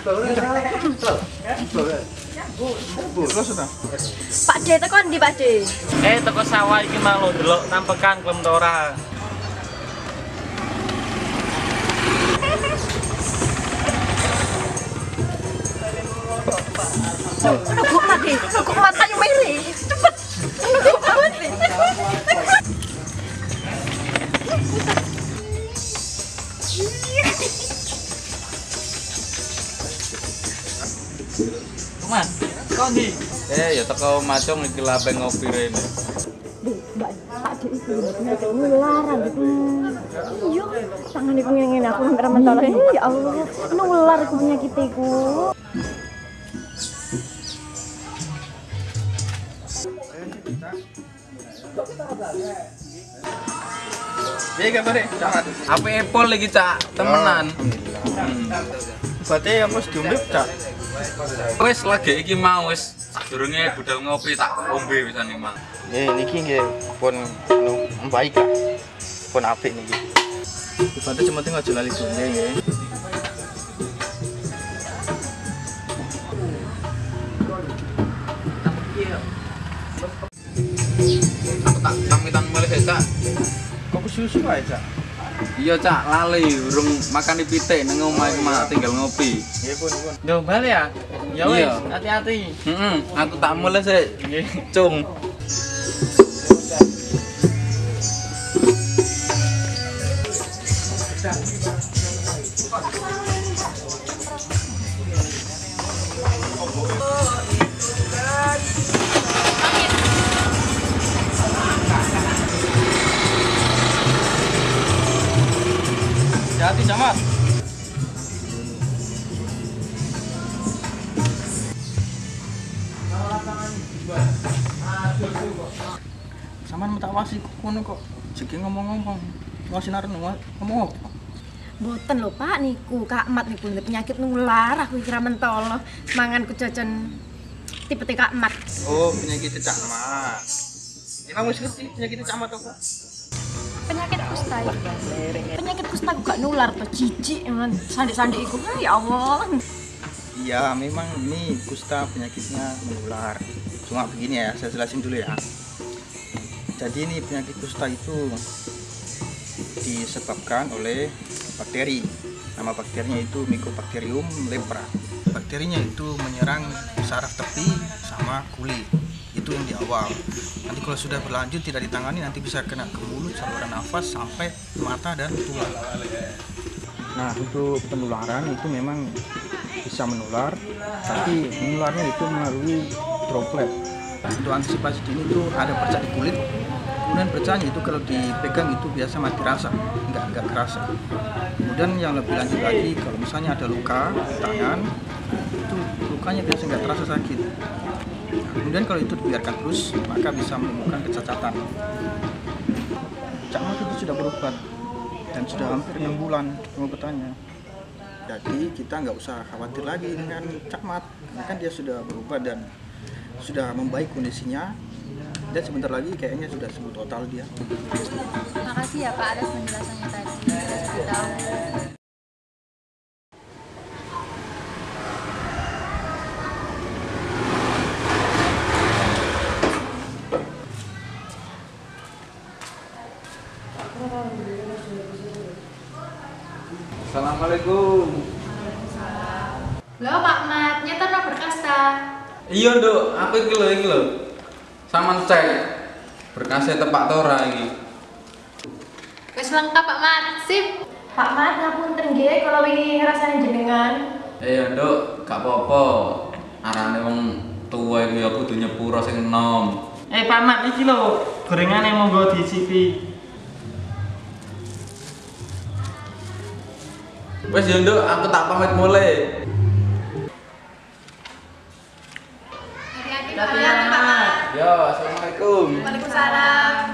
Pak D teko ndi Pak D? Teko sawah iki mau lho delok nampekan klem ta ora. Nunggu Pak D, nunggu matanya meri. Cepet. Nunggu Pak D. Mas, kok ndi? Ya teko macung iki lape ngopi rene. Mbak, Pak D itu ternyata nularan itu. Iya, tangan iku ngene aku hampir mentol. Ya Allah, nular iku penyakit iku. Iya kabar Cak. Apa Apple lagi Cak, temenan. Berarti kamu sedumip Cak. Wes lagi iki mau wis sadurunge budal ngopi tak ombe wisan iki mang. Niki nggih pun baik lah. Pun apik niki. Berarti cuma tinggal aja lali dunge nggih. Aku tak pamitan mulih Cak. Kok susu ae Cak? Iya Cak, lali urung makan di pitik nang omah iki mak tinggal ngopi. Nggih pun. Yo bali ya. Ya wis, Iya. hati-hati. Aku tak mulai sik. Cung. Hati Camat. Saman tak wasi kono kok. Jeki ngomong-ngomong. Wasinar ngomong apa? Mboten lho Pak niku, Kak Mat niku penyakit nular aku kira mentol. Mangan kecocen tipe Kak Mat. Oh, penyakit Camat. Emang wis ngerti penyakit Camat apa? Penyakit kusta. Penyakit kusta gak nular to jijik sandik-sandik iku. Ya Allah. Iya, memang ini kusta penyakitnya menular. Cuma begini ya, saya jelasin dulu ya. Jadi ini penyakit kusta itu disebabkan oleh bakteri. Nama bakterinya itu Mycobacterium lepra. Bakterinya itu menyerang saraf tepi sama kulit. Itu yang di awal. Nanti kalau sudah berlanjut tidak ditangani nanti bisa kena ke mulut, saluran nafas sampai mata dan tulang. Nah, untuk penularan itu memang bisa menular, tapi menularnya itu melalui droplet. Untuk antisipasi dini itu ada perca di kulit, kemudian percanya itu kalau dipegang itu biasa mati rasa, nggak kerasa. Kemudian yang lebih lanjut lagi, kalau misalnya ada luka di tangan, itu lukanya biasa nggak terasa sakit. Nah, kemudian kalau itu dibiarkan terus, maka bisa menimbulkan kecacatan. Cak Mat itu sudah berobat dan sudah hampir 6 bulan pengobatannya. Jadi kita nggak usah khawatir lagi dengan Cak Mat, karena kan dia sudah berobat dan sudah membaik kondisinya. Dan sebentar lagi kayaknya sudah sembuh total dia. Makasih ya Pak atas penjelasannya tadi. Sudah tahu. Assalamualaikum. Loh Pak Mat, nyetor berkas ta? Iya Nduk, aku iki lho. Saman cek berkasnya tepak tora iki. Wis lengkap Pak Mat, sip. Pak Mat ngapunten nggih kalau wingi ngrasani jenengan. Ya Nduk, gak apa-apa. Arane wong tuwa iku ya kudu nyepuro sing enom. Pak Mat iki lho, gorengane monggo diicipi. Wes ya Nduk, aku tak pamit mulai. Hati-hati Pak Mat. Yo, assalamualaikum. Waalaikumsalam.